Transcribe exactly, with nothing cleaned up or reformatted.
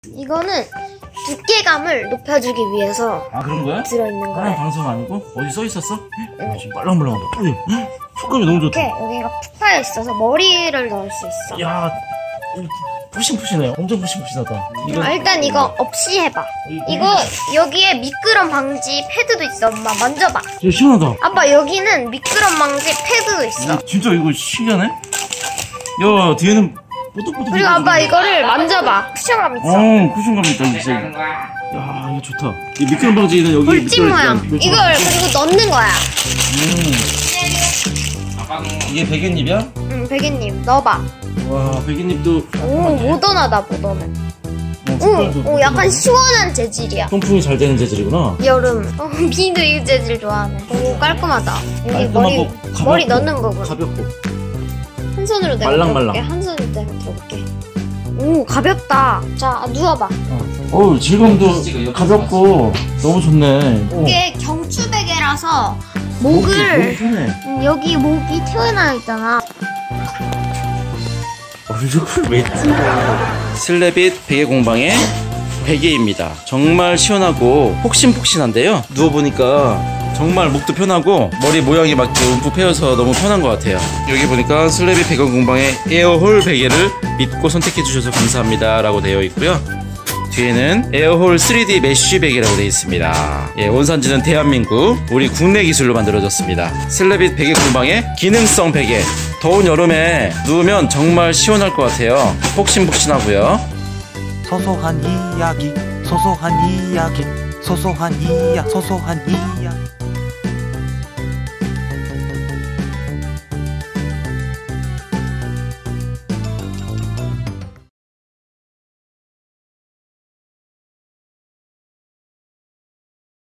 이거는 두께감을 높여주기 위해서 아 그런 거야? 들어있는 다른 거예요. 방송 아니고? 어디 써있었어? 응. 아, 지금 빨랑빨랑하다. 응. 촉감이 너무 좋다. 이렇게 여기가 푹 파여 있어서 머리를 넣을 수 있어. 야, 푸신푸신해. 엄청 푸신푸신하다. 이거 아, 일단 이거 없이 해봐. 이거 여기에 미끄럼 방지 패드도 있어. 엄마 만져봐. 진짜 시원하다. 아빠 여기는 미끄럼 방지 패드도 있어. 진짜 이거 신기하네? 야, 뒤에는 뽀득뽀득. 그리고 아빠 이거를 만져봐. 쿠션감 있어. 어, 쿠션감 있다, 진짜. 야, 이거 좋다. 이 미끄럼 방지는 여기 볼집 모양. 이걸 그리고 넣는 거야. 음. 이게 베갯잎이야? 응, 베갯잎 넣어봐. 와, 베갯잎도. 오, 모던하다, 모던해. 오, 오, 약간 시원한 재질이야. 통풍이 잘 되는 재질이구나. 여름. 어, 비도 이 재질 좋아하네. 오, 깔끔하다. 여기 깔끔하고 머리, 가볍고, 머리 넣는 거구나. 가볍고. 한 손으로 내가 말랑말랑. 들어볼게. 한 손으로 내가 들어볼게. 오, 가볍다. 자, 누워봐. 어, 질감도 가볍고 너무 좋네. 이게 경추 베개라서 목이, 목을 목이 편해. 음, 여기 목이 튀어나와 있잖아. 얼굴 왜 슬래빗 베개 공방의 베개입니다. 정말 시원하고 폭신폭신한데요. 누워보니까 정말 목도 편하고 머리 모양이 막 움푹 패여서 너무 편한 것 같아요. 여기 보니까 슬래빗 베개 공방의 에어홀 베개를 믿고 선택해 주셔서 감사합니다 라고 되어 있고요. 뒤에는 에어홀 쓰리디 메쉬 베개라고 되어 있습니다. 예, 원산지는 대한민국, 우리 국내 기술로 만들어졌습니다. 슬래빗 베개 공방의 기능성 베개. 더운 여름에 누우면 정말 시원할 것 같아요. 폭신폭신하고요. 소소한 이야기, 소소한 이야기, 소소한 이야, 소소한 이야기.